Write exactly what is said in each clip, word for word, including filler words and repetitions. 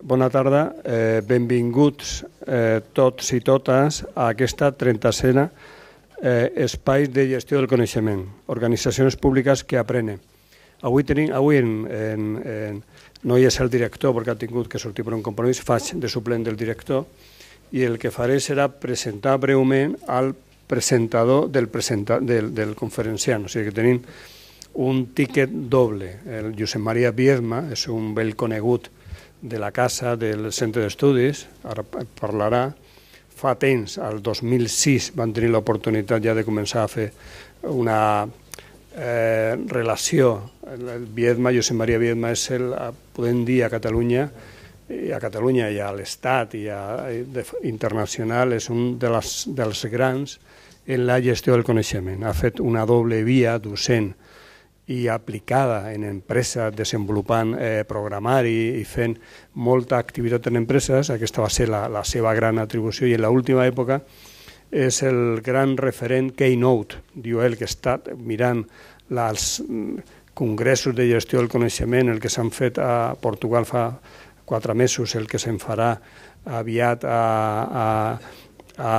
bona tarda. Eh, benvinguts eh, tots i totes a aquesta trenta-sena eh, Espais de Gestió del Coneixement, organitzacions públiques que aprenen. Avui, tenim, avui en, en, en, no hi és el director perquè ha tingut que sortir per un compromís, faig de suplent del director, i el que faré serà presentar breument al presentador del, presenta, del, del conferenciant. O sigui que tenim un tiquet doble. El Josep Maria Biedma és un vell conegut de la casa del centre d'estudis, ara parlarà. Fa temps, al dos mil sis, van tenir l'oportunitat ja de començar a fer una eh, relació. El Biedma, Josep Maria Biedma, és el, podem dir, a Catalunya, i a Catalunya i a l'Estat i a, de, internacional, és un de les, dels grans en la gestió del coneixement. Ha fet una doble via docent i aplicada en empreses, desenvolupant eh, programari i fent molta activitat en empreses. Aquesta va ser la, la seva gran atribució, i en l'última època és el gran referent Keynote, diu ell, que està mirant els congressos de gestió del coneixement, el que s'han fet a Portugal fa quatre mesos, el que se'n farà aviat a, a A,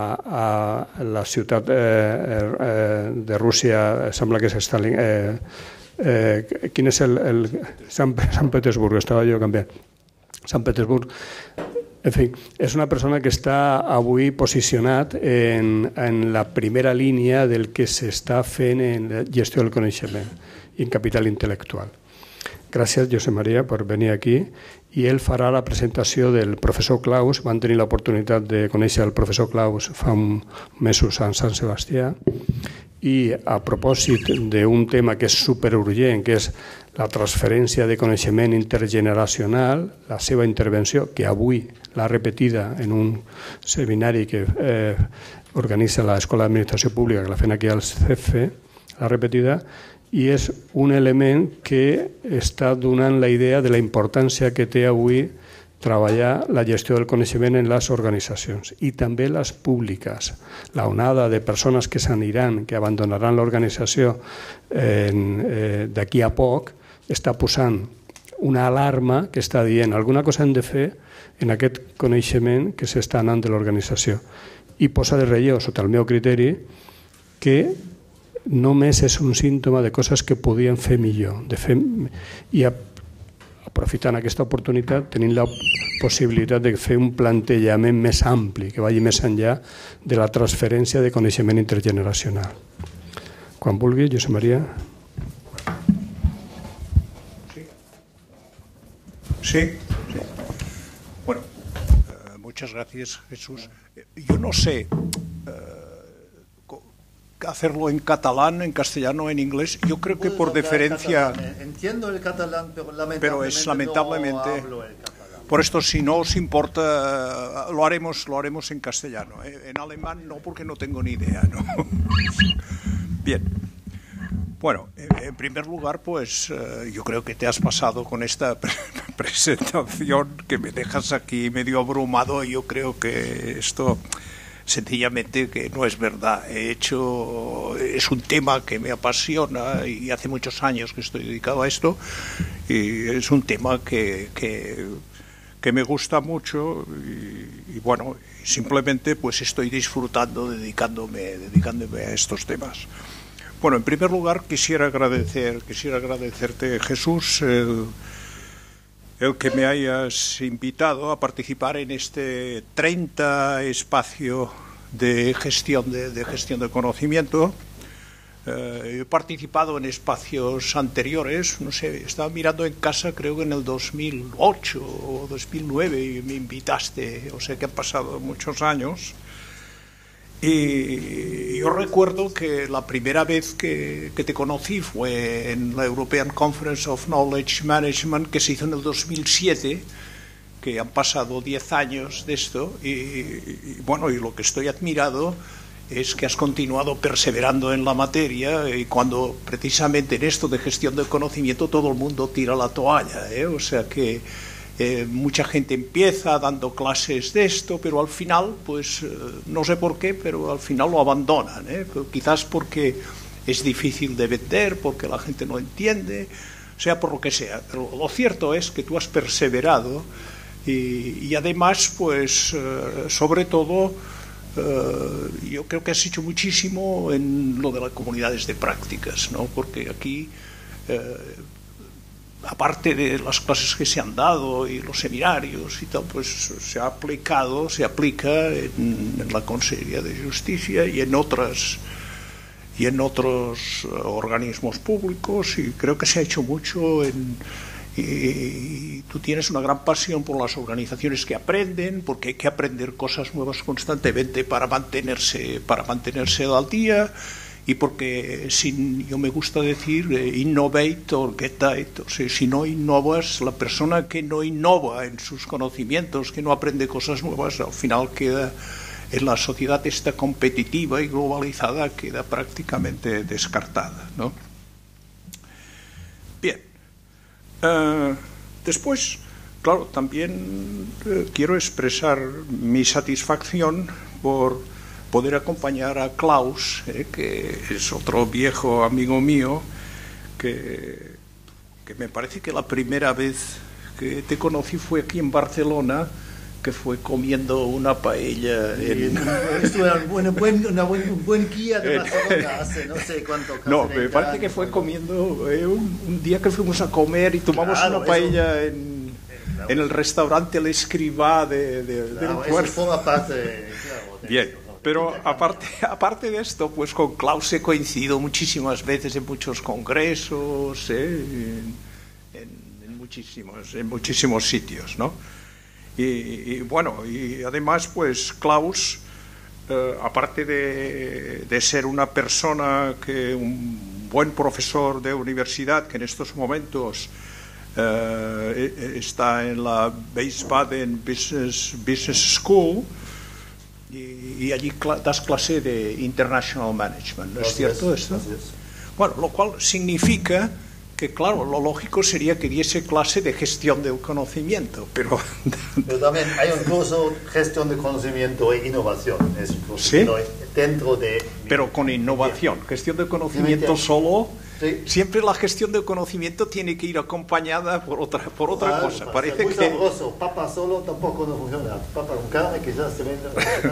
a la ciutat eh, eh, de Rússia, sembla que és Stalin. Eh, eh, quin és el... el Sant, Sant Petersburg, estava jo canviant. Sant Petersburg. En fi, és una persona que està avui posicionat en, en la primera línia del que s'està fent en la gestió del coneixement i en capital intel·lectual. Gràcies, Josep Maria, per venir aquí. I ell farà la presentació del professor Claus. Van tenir l'oportunitat de conèixer el professor Claus fa mesos a Sant Sebastià, i a propòsit d'un tema que és superurgent, que és la transferència de coneixement intergeneracional, la seva intervenció, que avui l'ha repetida en un seminari que eh, organitza l'Escola d'Administració Pública, que la fem aquí al C E F, l'ha repetida, i és un element que està donant la idea de la importància que té avui treballar la gestió del coneixement en les organitzacions i també les públiques. La onada de persones que s'aniran, que abandonaran l'organització eh, eh, d'aquí a poc, està posant una alarma que està dient alguna cosa hem de fer en aquest coneixement que s'està anant de l'organització. I posa de relleu, sota el meu criteri, que només és un símptoma de coses que podien fer millor. De fer... I aprofitant aquesta oportunitat, tenim la possibilitat de fer un plantejament més ampli, que vagi més enllà de la transferència de coneixement intergeneracional. Quan vulgui, Josep Maria. Sí. Sí. Sí. Bueno, uh, muchas gracias, Jesús. Yo no sé hacerlo en catalán, en castellano, en inglés. Yo creo que por deferencia... Entiendo el catalán, pero lamentablemente, pero es lamentablemente no hablo el catalán. Por esto, si no os importa, lo haremos, lo haremos en castellano. En alemán no, porque no tengo ni idea, ¿no? Bien. Bueno, en primer lugar, pues yo creo que te has pasado con esta presentación, que me dejas aquí medio abrumado. Yo creo que esto... sencillamente que no es verdad. He hecho, es un tema que me apasiona y hace muchos años que estoy dedicado a esto, y es un tema que, que, que me gusta mucho, y, y bueno, simplemente pues estoy disfrutando dedicándome, dedicándome a estos temas. Bueno, en primer lugar quisiera agradecer, quisiera agradecerte, Jesús, el, el que me hayas invitado a participar en este treinta espacio de gestión de, de gestión de conocimiento. Eh, he participado en espacios anteriores, no sé, estaba mirando en casa, creo que en el dos mil ocho o dos mil nueve, y me invitaste, o sea que han pasado muchos años. Y yo recuerdo que la primera vez que, que te conocí fue en la European Conference of Knowledge Management, que se hizo en el dos mil siete, que han pasado diez años de esto, y, y bueno, y lo que estoy admirado es que has continuado perseverando en la materia, y cuando precisamente en esto de gestión del conocimiento todo el mundo tira la toalla, ¿eh? O sea que Eh, mucha gente empieza dando clases de esto, pero al final, pues eh, no sé por qué, pero al final lo abandonan, ¿eh? Quizás porque es difícil de vender, porque la gente no entiende, sea por lo que sea. Pero lo cierto es que tú has perseverado Y, y además, pues, eh, sobre todo, eh, yo creo que has hecho muchísimo en lo de las comunidades de prácticas, ¿no? Porque aquí, eh, aparte de las clases que se han dado y los seminarios y tal, pues se ha aplicado, se aplica en, en la Consejería de Justicia y en otras y en otros organismos públicos, y creo que se ha hecho mucho en, y, y tú tienes una gran pasión por las organizaciones que aprenden, porque hay que aprender cosas nuevas constantemente para mantenerse para mantenerse al día, y porque sin, yo me gusta decir eh, innovate or get out, o sea, si no innovas, la persona que no innova en sus conocimientos, que no aprende cosas nuevas, al final queda en la sociedad esta competitiva y globalizada, queda prácticamente descartada, ¿no? Bien. Uh, después, claro, también uh, quiero expresar mi satisfacción por poder acompañar a Klaus, eh, que es otro viejo amigo mío, que, que me parece que la primera vez que te conocí fue aquí en Barcelona, que fue comiendo una paella en... Estuve en un buen, una buen, un buen guía de Barcelona hace no sé cuánto. No, me parece años, que fue comiendo eh, un, un día que fuimos a comer y tomamos claro, una paella eso, en, claro, en el restaurante El Escribá de, de, claro, del puerto. Eso forma parte de, claro, de Bien, esto, ¿no? Pero aparte, aparte de esto, pues con Klaus he coincidido muchísimas veces en muchos congresos, eh, en, en, en, muchísimos, en muchísimos sitios, ¿no? Y, y bueno, y además, pues Klaus, eh, aparte de, de ser una persona, que un buen profesor de universidad, que en estos momentos eh, está en la Wiesbaden Business, Business School, y, y allí cl- das clase de International Management, ¿no es cierto esto? Bueno, lo cual significa que, claro, lo lógico sería que diese clase de gestión del conocimiento, pero... Pero también hay un curso gestión de conocimiento e innovación, es un curso ¿sí? dentro de... Pero con innovación, gestión del conocimiento solo... Sí. Siempre la gestión del conocimiento tiene que ir acompañada por otra, por otra claro, cosa. Parece muy que... sabroso, papa solo tampoco no funciona, papa con carne quizás se venda...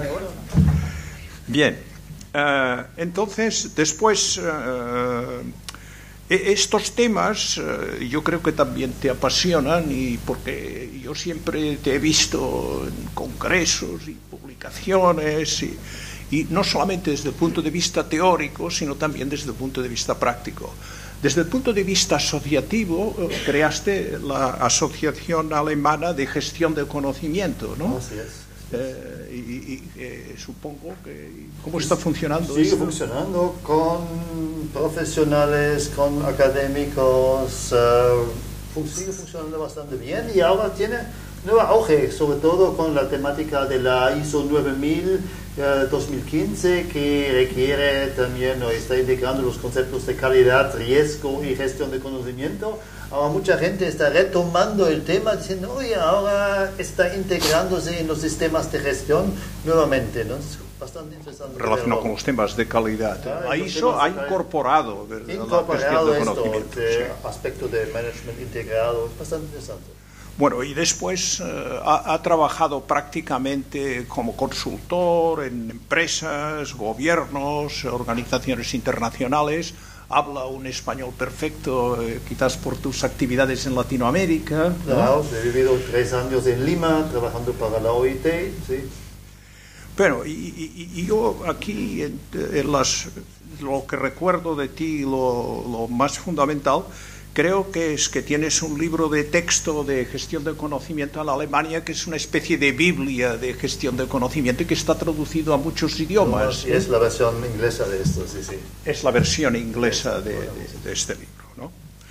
Bien, uh, entonces, después... Uh, Estos temas eh, yo creo que también te apasionan, y porque yo siempre te he visto en congresos y publicaciones, y, y no solamente desde el punto de vista teórico, sino también desde el punto de vista práctico. Desde el punto de vista asociativo, eh, creaste la Asociación Alemana de Gestión del Conocimiento, ¿no? Así es. Eh, y, y eh, supongo que... ¿Cómo está funcionando Sigue esto? funcionando con profesionales, con académicos, uh, fun- sigue funcionando bastante bien, y ahora tiene nuevo auge, sobre todo con la temática de la I S O nueve mil dos mil quince, que requiere también o está integrando los conceptos de calidad, riesgo y gestión de conocimiento. Ahora mucha gente está retomando el tema diciendo, oye, ahora está integrándose en los sistemas de gestión nuevamente, ¿no? Es bastante interesante. Relacionado con los temas de calidad. Ah, La I S O ha incorporado, ¿verdad? Incorporado la gestión de esto, conocimiento, de sí. aspecto de management integrado, es bastante interesante. Bueno, y después eh, ha, ha trabajado prácticamente como consultor en empresas, gobiernos, organizaciones internacionales. Habla un español perfecto, eh, quizás por tus actividades en Latinoamérica, ¿no? Claro, he vivido tres años en Lima trabajando para la O I T, sí. Pero y, y, y yo aquí, en, en las, lo que recuerdo de ti, lo, lo más fundamental, creo que es que tienes un libro de texto de gestión del conocimiento en Alemania, que es una especie de Biblia de gestión del conocimiento y que está traducido a muchos idiomas. Y es la versión inglesa de esto, sí, sí. Es la versión inglesa de, de, de este libro, ¿no?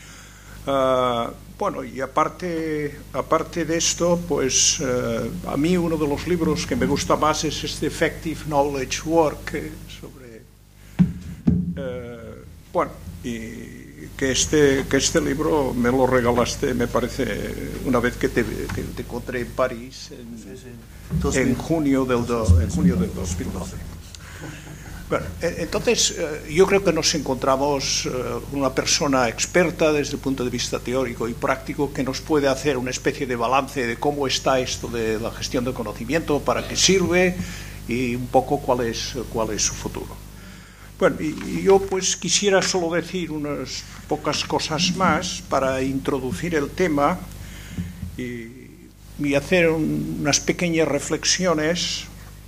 Uh, bueno, y aparte, aparte de esto, pues uh, a mí uno de los libros que me gusta más es este Effective Knowledge Work, eh, sobre... Uh, bueno, y... Que este, que este libro me lo regalaste, me parece, una vez que te, que te encontré en París en, sí, sí. en, junio, del do, en junio del dos mil doce. Bueno, entonces yo creo que nos encontramos una persona experta desde el punto de vista teórico y práctico que nos puede hacer una especie de balance de cómo está esto de la gestión del conocimiento, para qué sirve y un poco cuál es, cuál es su futuro. Bueno, y yo pues quisiera solo decir unas pocas cosas más para introducir el tema y, y hacer un, unas pequeñas reflexiones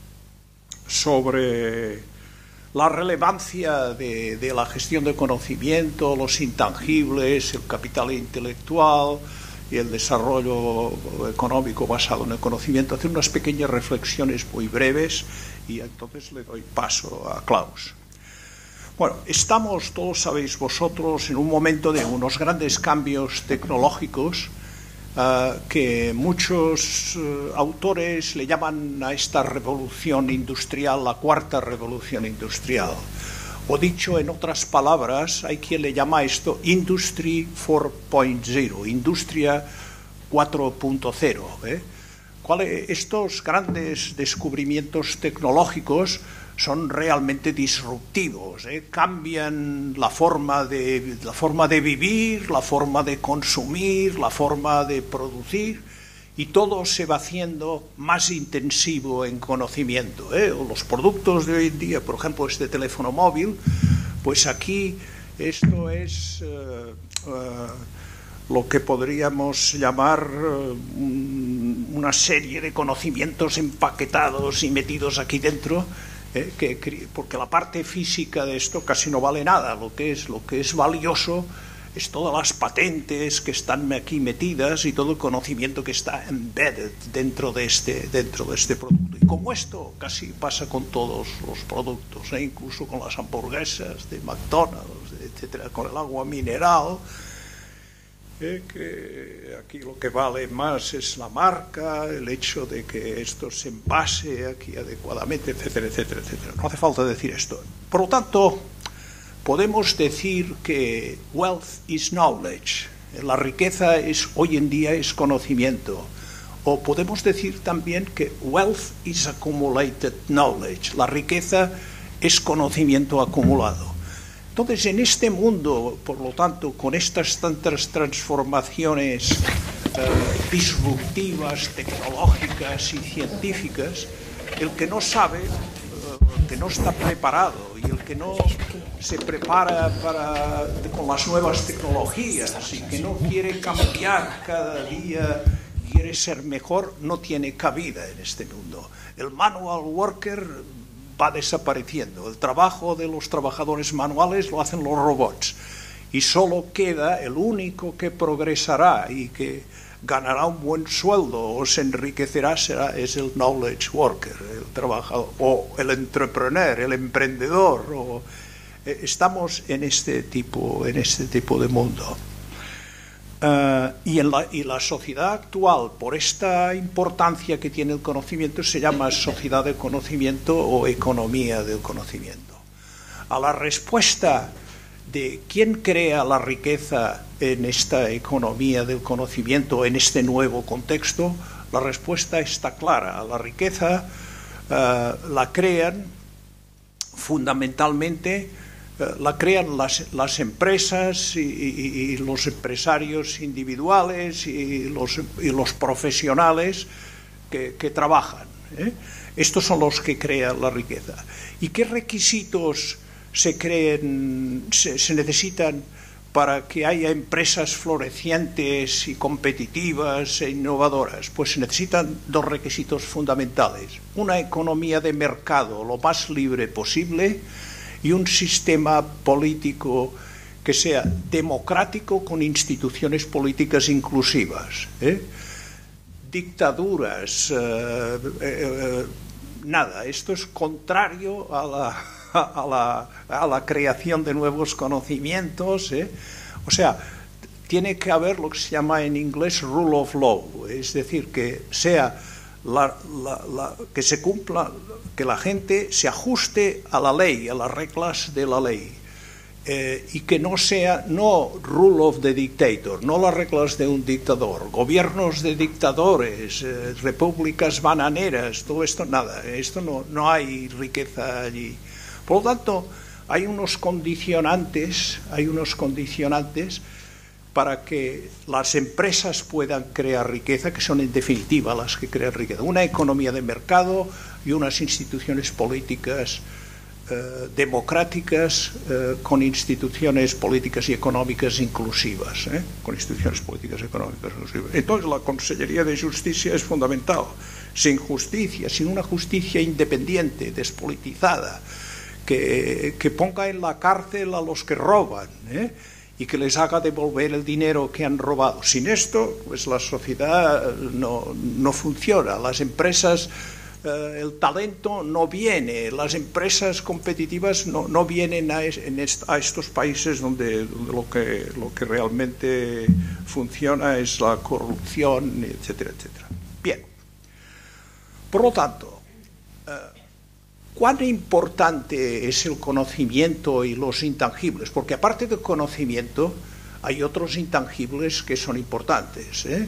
sobre la relevancia de, de la gestión del conocimiento, los intangibles, el capital intelectual y el desarrollo económico basado en el conocimiento. Hacer unas pequeñas reflexiones muy breves y entonces le doy paso a Klaus. Bueno, estamos, todos sabéis vosotros, en un momento de unos grandes cambios tecnológicos Uh, que muchos uh, autores le llaman a esta revolución industrial la cuarta revolución industrial. O dicho en otras palabras, hay quien le llama a esto Industry cuatro punto cero, industria cuatro punto cero. ¿eh? Estos grandes descubrimientos tecnológicos son realmente disruptivos, ¿eh? cambian la forma de, la forma de vivir, la forma de consumir, la forma de producir, y todo se va haciendo más intensivo en conocimiento. ¿eh? Los productos de hoy en día, por ejemplo, este teléfono móvil, pues aquí esto es uh, uh, lo que podríamos llamar uh, un, una serie de conocimientos empaquetados y metidos aquí dentro. Eh, que, porque la parte física de esto casi no vale nada. Lo que es, lo que es valioso es todas las patentes que están aquí metidas y todo el conocimiento que está embedded dentro de este, dentro de este producto. Y como esto casi pasa con todos los productos, ¿eh? incluso con las hamburguesas de McDonald's, etcétera, con el agua mineral, Eh, que aquí lo que vale más es la marca, el hecho de que esto se envase aquí adecuadamente, etcétera, etcétera, etcétera. No hace falta decir esto. Por lo tanto, podemos decir que wealth is knowledge. La riqueza es, hoy en día es conocimiento. O podemos decir también que wealth is accumulated knowledge. La riqueza es conocimiento acumulado. Entonces, en este mundo, por lo tanto, con estas tantas transformaciones eh, disruptivas, tecnológicas y científicas, el que no sabe, eh, el que no está preparado y el que no se prepara para, con las nuevas tecnologías y que no quiere cambiar cada día, quiere ser mejor, no tiene cabida en este mundo. El manual worker va desapareciendo. El trabajo de los trabajadores manuales lo hacen los robots y solo queda el único que progresará y que ganará un buen sueldo o se enriquecerá será, es el knowledge worker, el trabajador, o el entrepreneur, el emprendedor. O, eh, estamos en este tipo, en este tipo de mundo. Uh, y, en la, y la sociedad actual, por esta importancia que tiene el conocimiento, se llama sociedad del conocimiento o economía del conocimiento. A la respuesta de quién crea la riqueza en esta economía del conocimiento, en este nuevo contexto, la respuesta está clara. La riqueza uh, la crean fundamentalmente la crean las, las empresas y, y, y los empresarios individuales y los, y los profesionales que, que trabajan. ¿eh? Estos son los que crean la riqueza. ¿Y qué requisitos se, creen, se, se necesitan para que haya empresas florecientes y competitivas e innovadoras? Pues se necesitan dos requisitos fundamentales. Una economía de mercado lo más libre posible y un sistema político que sea democrático con instituciones políticas inclusivas. ¿eh? Dictaduras, eh, eh, nada, esto es contrario a la, a la, a la creación de nuevos conocimientos. ¿eh? O sea, tiene que haber lo que se llama en inglés rule of law, es decir, que sea la, la, la, que se cumpla, que la gente se ajuste a la ley, a las reglas de la ley, eh, y que no sea, no rule of the dictator, no las reglas de un dictador, gobiernos de dictadores, eh, repúblicas bananeras, todo esto nada, esto no, no hay riqueza allí. Por lo tanto, hay unos condicionantes, hay unos condicionantes para que las empresas puedan crear riqueza, que son en definitiva las que crean riqueza. Una economía de mercado y unas instituciones políticas eh, democráticas eh, con instituciones políticas y económicas inclusivas, eh, con instituciones políticas y económicas inclusivas. Entonces la Consellería de Justicia es fundamental. Sin justicia, sin una justicia independiente, despolitizada, que, que ponga en la cárcel a los que roban, ¿eh? y que les haga devolver el dinero que han robado. Sin esto, pues la sociedad no, no funciona. Las empresas, eh, el talento no viene, las empresas competitivas no, no vienen a, es, en est, a estos países donde, donde lo, que, lo que realmente funciona es la corrupción, etcétera, etcétera. Bien. Por lo tanto, eh, ¿cuán importante es el conocimiento y los intangibles? Porque aparte del conocimiento, hay otros intangibles que son importantes, ¿eh?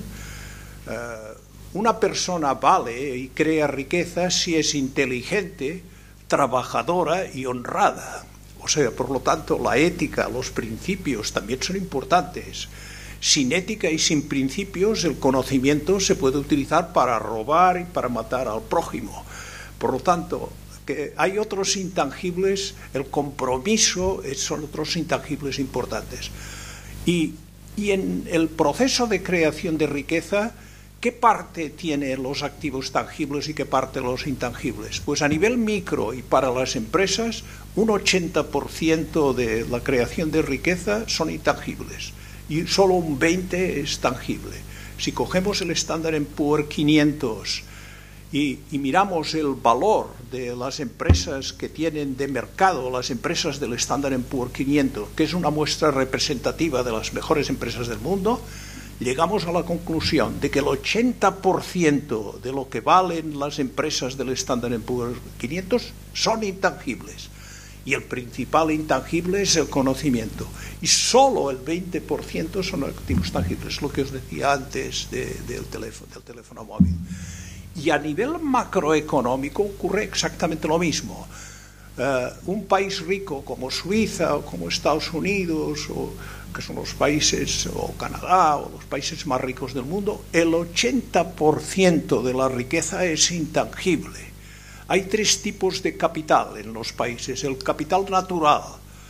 Uh, una persona vale y crea riqueza si es inteligente, trabajadora y honrada. O sea, por lo tanto, la ética, los principios también son importantes. Sin ética y sin principios, el conocimiento se puede utilizar para robar y para matar al prójimo. Por lo tanto, que hay otros intangibles, el compromiso son otros intangibles importantes. Y, y en el proceso de creación de riqueza, ¿qué parte tiene los activos tangibles y qué parte los intangibles? Pues a nivel micro y para las empresas, un ochenta por ciento de la creación de riqueza son intangibles y solo un veinte por ciento es tangible. Si cogemos el Standard and Poor's quinientos Y, y miramos el valor de las empresas que tienen de mercado, las empresas del Standard and Poor's quinientos, que es una muestra representativa de las mejores empresas del mundo, llegamos a la conclusión de que el ochenta por ciento de lo que valen las empresas del Standard and Poor's quinientos son intangibles. Y el principal intangible es el conocimiento. Y solo el veinte por ciento son activos tangibles, lo que os decía antes de, del, teléfono, del teléfono móvil. Y a nivel macroeconómico ocurre exactamente lo mismo. Uh, un país rico como Suiza o como Estados Unidos, o, que son los países, o Canadá, o los países más ricos del mundo, el ochenta por ciento de la riqueza es intangible. Hay tres tipos de capital en los países: el capital natural,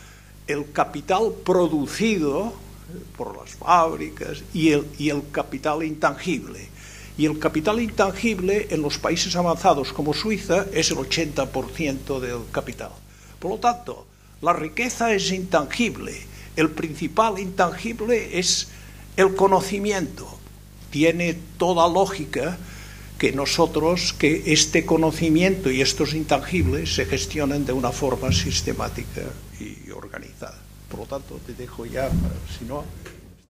el capital producido por las fábricas y el, y el capital intangible. Y el capital intangible en los países avanzados como Suiza es el ochenta por ciento del capital. Por lo tanto, la riqueza es intangible. El principal intangible es el conocimiento. Tiene toda lógica que nosotros, que este conocimiento y estos intangibles se gestionen de una forma sistemática y organizada. Por lo tanto, te dejo ya, si no...